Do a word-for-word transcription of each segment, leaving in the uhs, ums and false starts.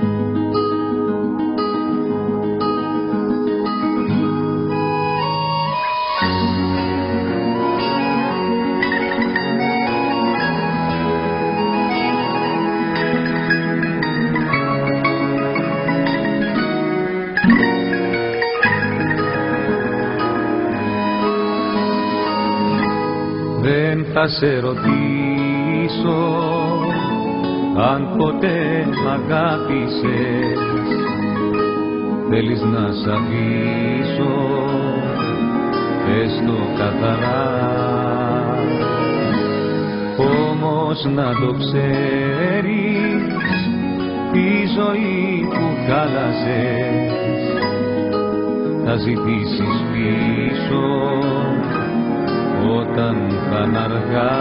Δεν θα σε ρωτήσω αν ποτέ μ' αγάπησες. Θέλεις να σ' αφήσω, πες το καθαρά. Όμως να το ξέρεις, τη ζωή που χάλασες θα ζητήσεις πίσω όταν θα είναι αργά.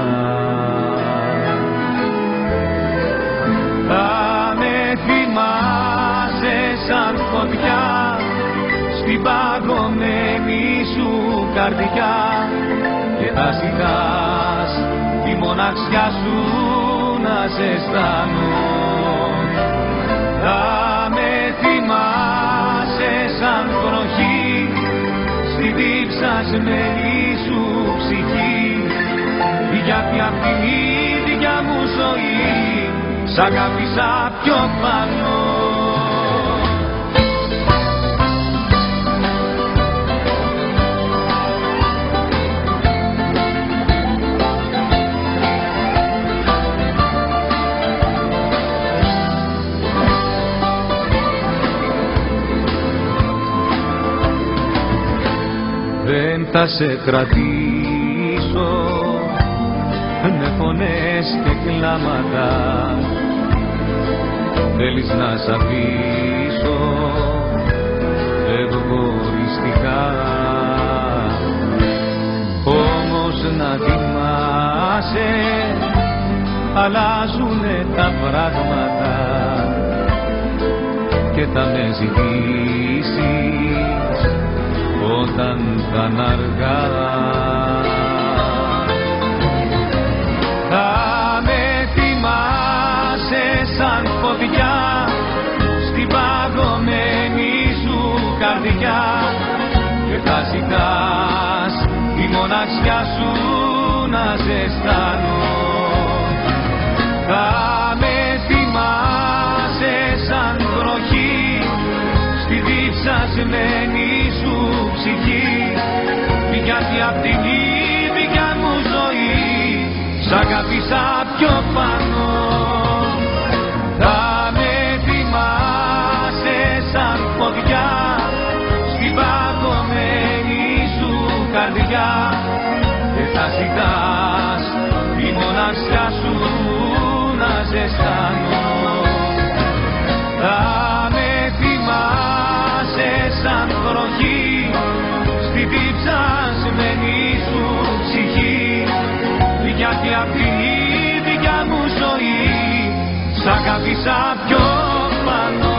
Θα με θυμάσαι σαν φωτιά στην παγωμένη σου καρδιά και θα ζητάς τη μοναξιά σου να ζεστάνω. Θα με θυμάσαι σαν βροχή στη διψασμένη σου ψυχή, γιατί απ' την ίδια μου ζωή σ' αγάπησα πιο πάνω. Δεν θα σε κρατήσω με φωνές και κλάματα. Θέλεις να σ' αφήσω εγωιστικά. Όμως να θυμάσαι, αλλάζουνε τα πράγματα και θα με ζητήσεις όταν θα είναι αργά. Θα με θυμάσαι σαν φωτιά στην παγωμένη σου καρδιά και θα ζητάς τη μοναξιά σου να ζεστάνω. Θα με θυμάσαι σαν βροχή στη διψασμένη σου ψυχή, γιατί απ' την ίδια μου ζωή σ' αγάπησα πιο πάνω. Θα με θυμάσαι σαν φωτιά στην παγωμένη σου καρδιά και θα ζητάς τη μοναξιά σου να ζεστάνω. Θα με θυμάσαι σαν βροχή στη διψασμένη σου ψυχή, γιατί απ' την ίδια μου ζωή σ' αγάπησα πιο πάνω.